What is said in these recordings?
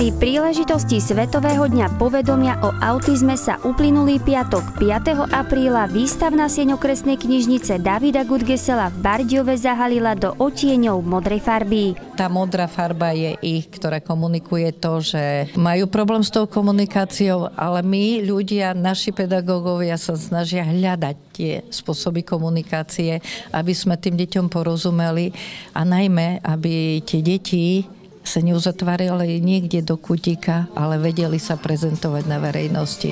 Pri príležitosti Svetového dňa povedomia o autizme sa uplynulý piatok 5. apríla výstavná sieň okresnej knižnice Davida Gudgesela v Bardejove zahalila do odtieňov modrej farby. Tá modrá farba je ich, ktorá komunikuje to, že majú problém s tou komunikáciou, ale my, ľudia, naši pedagógovia sa snažia hľadať tie spôsoby komunikácie, aby sme tým deťom porozumeli a najmä, aby tie deti sa neuzatvárali niekde do kutíka, ale vedeli sa prezentovať na verejnosti.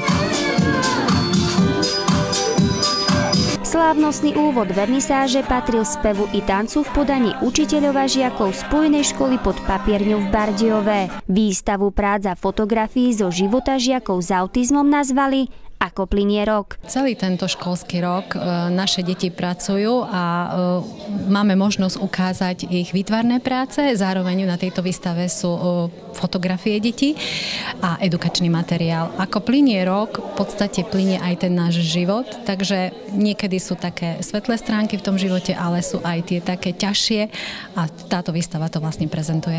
Slávnostný úvod vernisáže patril spevu i tancu v podaní učiteľov a žiakov Spojenej školy pod Papierňou v Bardejove. Výstavu prác a fotografií zo života žiakov s autizmom nazvali Ako plynie rok. Celý tento školský rok naše deti pracujú a máme možnosť ukázať ich výtvarné práce. Zároveň na tejto výstave sú fotografie detí a edukačný materiál. Ako plynie rok, v podstate plynie aj ten náš život, takže niekedy sú také svetlé stránky v tom živote, ale sú aj tie také ťažšie a táto výstava to vlastne prezentuje.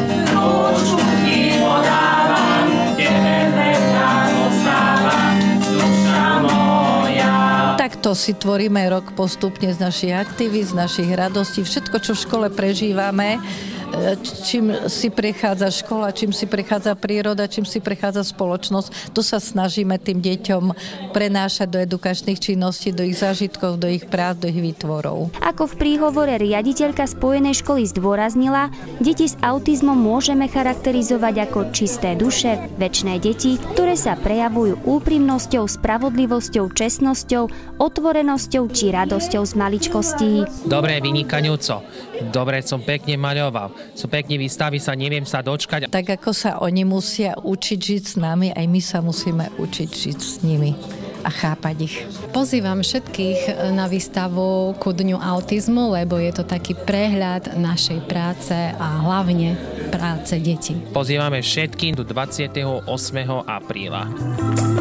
Takto si tvoríme rok postupne z našich aktivít, z našich radostí. Všetko, čo v škole prežívame, čím si prechádza škola, čím si prechádza príroda, čím si prechádza spoločnosť, to sa snažíme tým deťom prenášať do edukačných činností, do ich zážitkov, do ich prác, do ich výtvorov. Ako v príhovore riaditeľka Spojenej školy zdôraznila, deti s autizmom môžeme charakterizovať ako čisté duše, večné deti, ktoré sa prejavujú úprimnosťou, spravodlivosťou, čestnosťou, otvorenosťou či radosťou z maličkostí. Dobre, vynikajúco. Dobre, som pekne maľoval. Sú pekne výstavy, sa neviem sa dočkať. Tak ako sa oni musia učiť žiť s nami, aj my sa musíme učiť žiť s nimi a chápať ich. Pozývam všetkých na výstavu ku Dňu autizmu, lebo je to taký prehľad našej práce a hlavne práce detí. Pozývame všetkých do 28. apríla.